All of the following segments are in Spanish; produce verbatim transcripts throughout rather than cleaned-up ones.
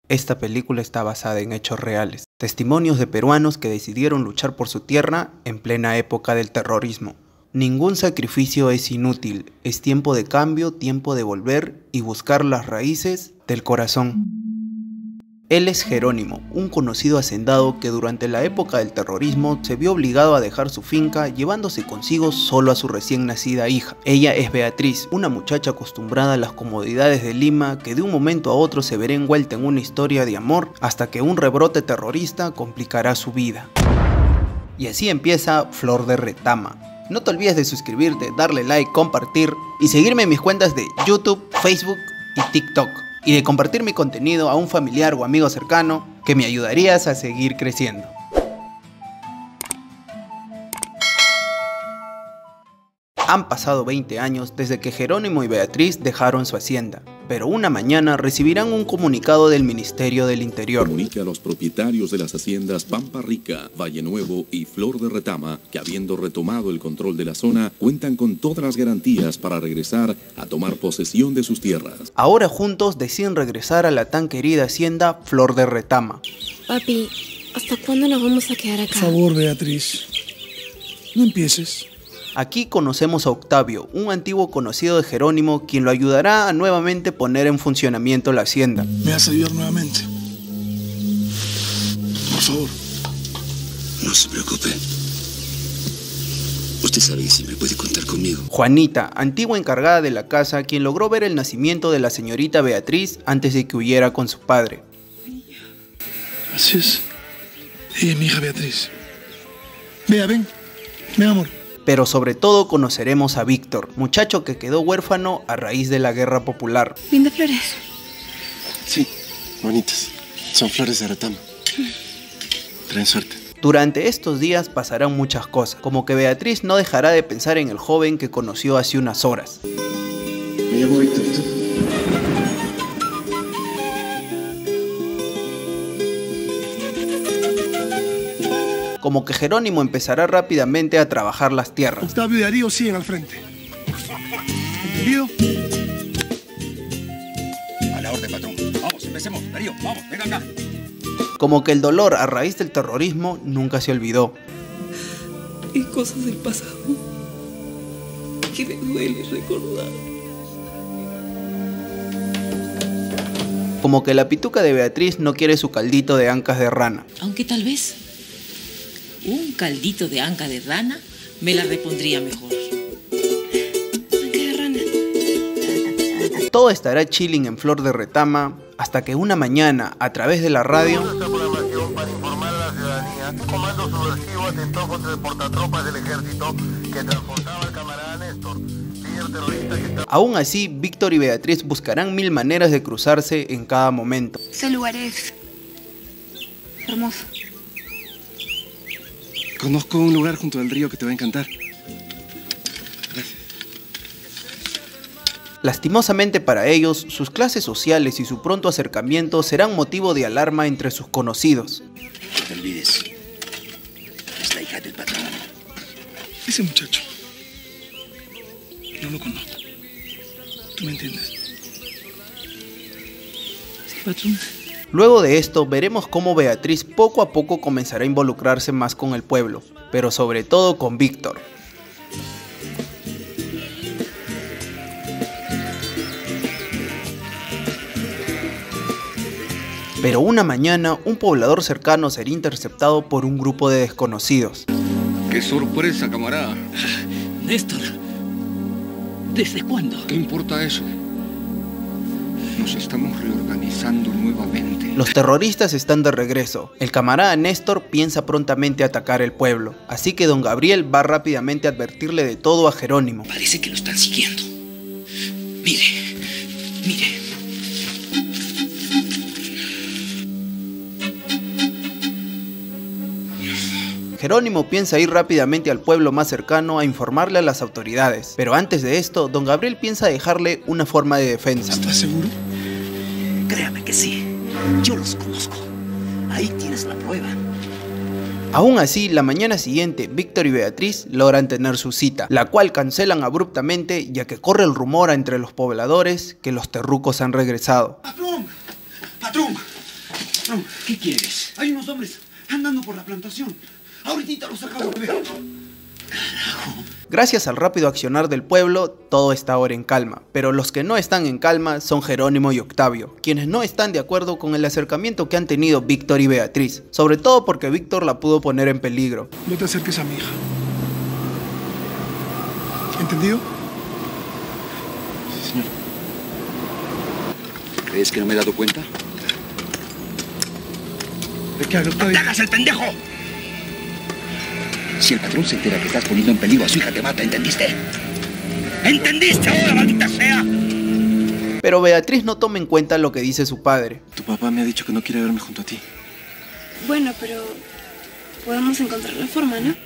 Esta película está basada en hechos reales, testimonios de peruanos que decidieron luchar por su tierra en plena época del terrorismo. Ningún sacrificio es inútil, es tiempo de cambio, tiempo de volver y buscar las raíces del corazón. Él es Jerónimo, un conocido hacendado que durante la época del terrorismo se vio obligado a dejar su finca llevándose consigo solo a su recién nacida hija. Ella es Beatriz, una muchacha acostumbrada a las comodidades de Lima que de un momento a otro se verá envuelta en una historia de amor hasta que un rebrote terrorista complicará su vida. Y así empieza Flor de Retama. No te olvides de suscribirte, darle like, compartir y seguirme en mis cuentas de YouTube, Facebook y TikTok. Y de compartir mi contenido a un familiar o amigo cercano, que me ayudarías a seguir creciendo. Han pasado veinte años desde que Jerónimo y Beatriz dejaron su hacienda, pero una mañana recibirán un comunicado del Ministerio del Interior. Comunica a los propietarios de las haciendas Pampa Rica, Valle Nuevo y Flor de Retama que, habiendo retomado el control de la zona, cuentan con todas las garantías para regresar a tomar posesión de sus tierras. Ahora juntos deciden regresar a la tan querida hacienda Flor de Retama. Papi, ¿hasta cuándo nos vamos a quedar acá? Por favor, Beatriz, no empieces. Aquí conocemos a Octavio, un antiguo conocido de Jerónimo, quien lo ayudará a nuevamente poner en funcionamiento la hacienda. ¿Me vas a ayudar nuevamente? Por favor. No se preocupe. Usted sabe que siempre puede contar conmigo. Juanita, antigua encargada de la casa, quien logró ver el nacimiento de la señorita Beatriz antes de que huyera con su padre. Así es. Ella es mi hija Beatriz. Vea, ven. Ven, amor. Pero sobre todo conoceremos a Víctor, muchacho que quedó huérfano a raíz de la guerra popular. ¿Lindas flores? Sí, bonitas. Son flores de retama. Traen suerte. Durante estos días pasarán muchas cosas, como que Beatriz no dejará de pensar en el joven que conoció hace unas horas. Me llamo Víctor. Como que Jerónimo empezará rápidamente a trabajar las tierras. Octavio y Darío siguen al frente. ¿Entendido? A la orden, patrón. Vamos, empecemos. Darío, vamos, ven acá. Como que el dolor a raíz del terrorismo nunca se olvidó. Hay cosas del pasado que me duele recordar. Como que la pituca de Beatriz no quiere su caldito de ancas de rana. Aunque tal vez un caldito de anca de rana me la repondría mejor. Anca de rana. Todo estará chilling en Flor de Retama hasta que una mañana, a través de la radio, Esta programación para informar a la ciudadanía que un comando subversivo atentó contra el portatropas del ejército que transportaba al camarada Néstor, líder terrorista que está... Aún así, Víctor y Beatriz buscarán mil maneras de cruzarse en cada momento. Ese lugar es hermoso. Conozco un lugar junto al río que te va a encantar. Gracias. Lastimosamente para ellos, sus clases sociales y su pronto acercamiento serán motivo de alarma entre sus conocidos. No te olvides. Es la hija del patrón. Ese muchacho. No lo conozco. ¿Tú me entiendes? Sí, patrón. Luego de esto, veremos cómo Beatriz poco a poco comenzará a involucrarse más con el pueblo, pero sobre todo con Víctor. Pero una mañana, un poblador cercano será interceptado por un grupo de desconocidos. ¡Qué sorpresa, camarada! Néstor, ¿desde cuándo? ¿Qué importa eso? Nos estamos reorganizando nuevamente. Los terroristas están de regreso. El camarada Néstor piensa prontamente atacar el pueblo, así que don Gabriel va rápidamente a advertirle de todo a Jerónimo. Parece que lo están siguiendo. Mire, mire. Jerónimo piensa ir rápidamente al pueblo más cercano a informarle a las autoridades, pero antes de esto, don Gabriel piensa dejarle una forma de defensa. ¿Estás seguro? Créame que sí. Yo los conozco. Ahí tienes la prueba. Aún así, la mañana siguiente, Víctor y Beatriz logran tener su cita, la cual cancelan abruptamente ya que corre el rumor entre los pobladores que los terrucos han regresado. ¡Patrón! ¡Patrón! No, ¿qué quieres? Hay unos hombres andando por la plantación. Ahorita los acabo de ver. Carajo. Gracias al rápido accionar del pueblo, todo está ahora en calma, pero los que no están en calma son Jerónimo y Octavio, quienes no están de acuerdo con el acercamiento que han tenido Víctor y Beatriz, sobre todo porque Víctor la pudo poner en peligro. No te acerques a mi hija. ¿Entendido? Sí, señor. ¿Crees que no me he dado cuenta? ¿De qué hablo, Octavio? ¡No te hagas el pendejo! Si el patrón se entera que estás poniendo en peligro a su hija, te mata, ¿entendiste? ¿Entendiste ahora, maldita sea? Pero Beatriz no toma en cuenta lo que dice su padre. Tu papá me ha dicho que no quiere verme junto a ti. Bueno, pero podemos encontrar la forma, ¿no?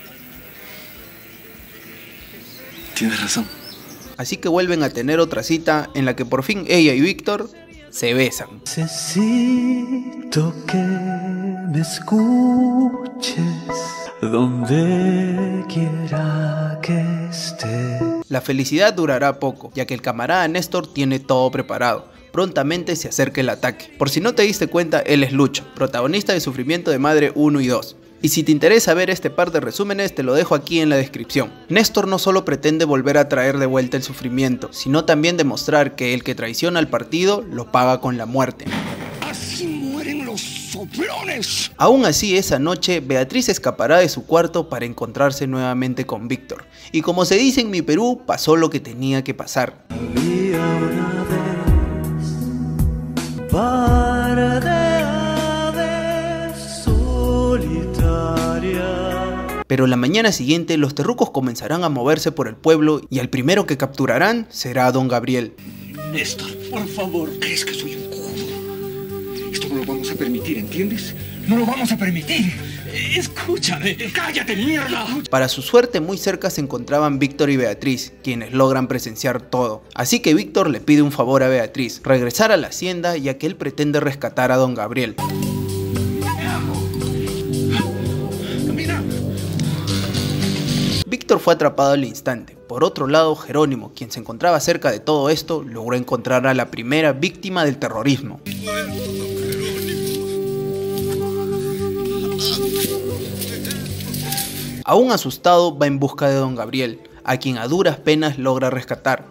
Tienes razón. Así que vuelven a tener otra cita en la que por fin ella y Víctor se besan. Necesito que me escuches donde quiera que esté. La felicidad durará poco, ya que el camarada Néstor tiene todo preparado. Prontamente se acerca el ataque. Por si no te diste cuenta, él es Lucho, protagonista de Sufrimiento de Madre uno y dos. Y si te interesa ver este par de resúmenes, te lo dejo aquí en la descripción. Néstor no solo pretende volver a traer de vuelta el sufrimiento, sino también demostrar que el que traiciona al partido lo paga con la muerte. ¡Así mueren los soplones! Aún así, esa noche, Beatriz escapará de su cuarto para encontrarse nuevamente con Víctor. Y como se dice en mi Perú, pasó lo que tenía que pasar. Había una vez par de aves solitarias. Pero la mañana siguiente, los terrucos comenzarán a moverse por el pueblo y al primero que capturarán será a don Gabriel. Néstor, por favor, ¿crees que soy un cojudo? Esto no lo vamos a permitir, ¿entiendes? ¡No lo vamos a permitir! ¡Escúchame! ¡Cállate, mierda! Para su suerte, muy cerca se encontraban Víctor y Beatriz, quienes logran presenciar todo. Así que Víctor le pide un favor a Beatriz, regresar a la hacienda, ya que él pretende rescatar a don Gabriel. ¡Camina! Víctor fue atrapado al instante. Por otro lado, Jerónimo, quien se encontraba cerca de todo esto, logró encontrar a la primera víctima del terrorismo. Aún asustado, va en busca de don Gabriel, a quien a duras penas logra rescatar.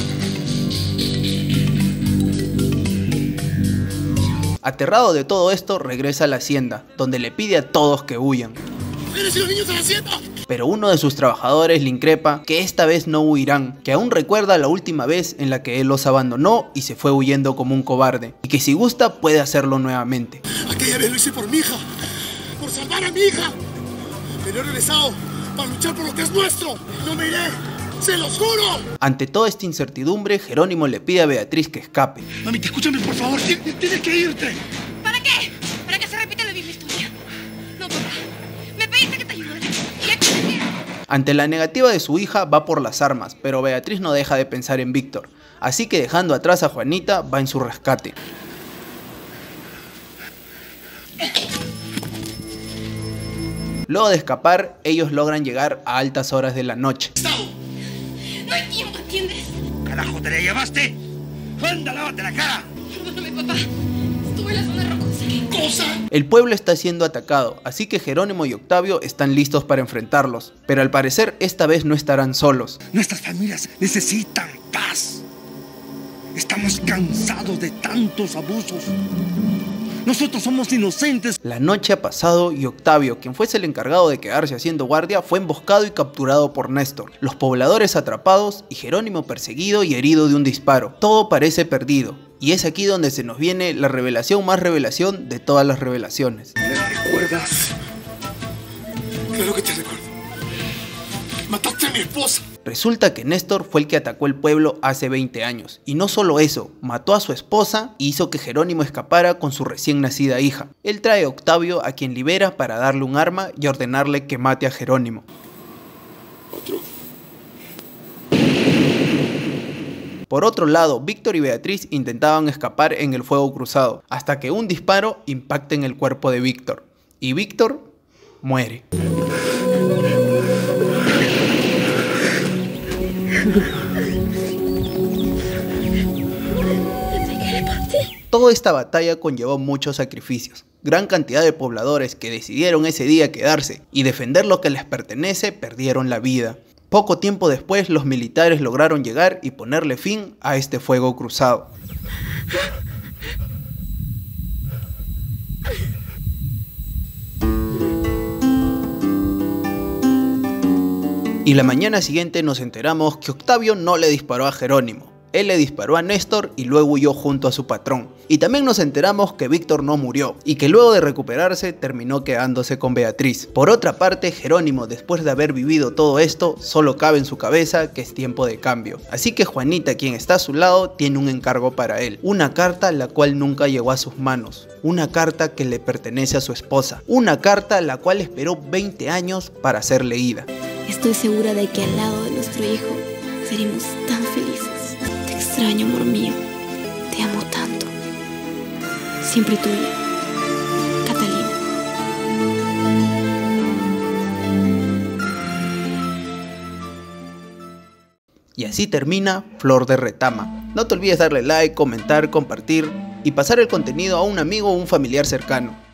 Aterrado de todo esto, regresa a la hacienda, donde le pide a todos que huyan. ¡Mujeres y los niños a la hacienda! Pero uno de sus trabajadores le increpa que esta vez no huirán, que aún recuerda la última vez en la que él los abandonó y se fue huyendo como un cobarde, y que si gusta puede hacerlo nuevamente. Aquella vez lo hice por mi hija, por salvar a mi hija. Pero he regresado para luchar por lo que es nuestro. No me iré, se los juro. Ante toda esta incertidumbre, Jerónimo le pide a Beatriz que escape. Mami, escúchame por favor, tienes que irte. ¿Para qué? ¿Para que se repita la misma historia? No, papá. Me pediste que te ayudara. Y aquí te quiero. Ante la negativa de su hija, va por las armas, pero Beatriz no deja de pensar en Víctor. Así que dejando atrás a Juanita, va en su rescate. Luego de escapar, ellos logran llegar a altas horas de la noche. No hay tiempo, ¿entiendes? ¡Carajo, te la llevaste! ¡Anda, lávate la cara! Perdóname, papá. Estuve en la zona rocosa. ¿Qué cosa? El pueblo está siendo atacado, así que Jerónimo y Octavio están listos para enfrentarlos. Pero al parecer, esta vez no estarán solos. Nuestras familias necesitan paz. Estamos cansados de tantos abusos. Nosotros somos inocentes. La noche ha pasado y Octavio, quien fuese el encargado de quedarse haciendo guardia, fue emboscado y capturado por Néstor. Los pobladores atrapados y Jerónimo perseguido y herido de un disparo. Todo parece perdido. Y es aquí donde se nos viene la revelación más revelación de todas las revelaciones. ¿Me recuerdas? Claro que te recuerdo. Mataste a mi esposa. Resulta que Néstor fue el que atacó el pueblo hace veinte años. Y no solo eso, mató a su esposa y hizo que Jerónimo escapara con su recién nacida hija. Él trae a Octavio, a quien libera para darle un arma y ordenarle que mate a Jerónimo. Otro. Por otro lado, Víctor y Beatriz intentaban escapar en el fuego cruzado, hasta que un disparo impacta en el cuerpo de Víctor. Y Víctor muere. ¿Qué le pasa? Toda esta batalla conllevó muchos sacrificios. Gran cantidad de pobladores que decidieron ese día quedarse y defender lo que les pertenece perdieron la vida. Poco tiempo después los militares lograron llegar y ponerle fin a este fuego cruzado. Y la mañana siguiente nos enteramos que Octavio no le disparó a Jerónimo. Él le disparó a Néstor y luego huyó junto a su patrón. Y también nos enteramos que Víctor no murió y que luego de recuperarse terminó quedándose con Beatriz. Por otra parte, Jerónimo, después de haber vivido todo esto, solo cabe en su cabeza que es tiempo de cambio. Así que Juanita, quien está a su lado, tiene un encargo para él. Una carta la cual nunca llegó a sus manos. Una carta que le pertenece a su esposa. Una carta la cual esperó veinte años para ser leída. Estoy segura de que al lado de nuestro hijo seremos tan felices. Te extraño, amor mío. Te amo tanto. Siempre tuya, Catalina. Y así termina Flor de Retama. No te olvides darle like, comentar, compartir y pasar el contenido a un amigo o un familiar cercano.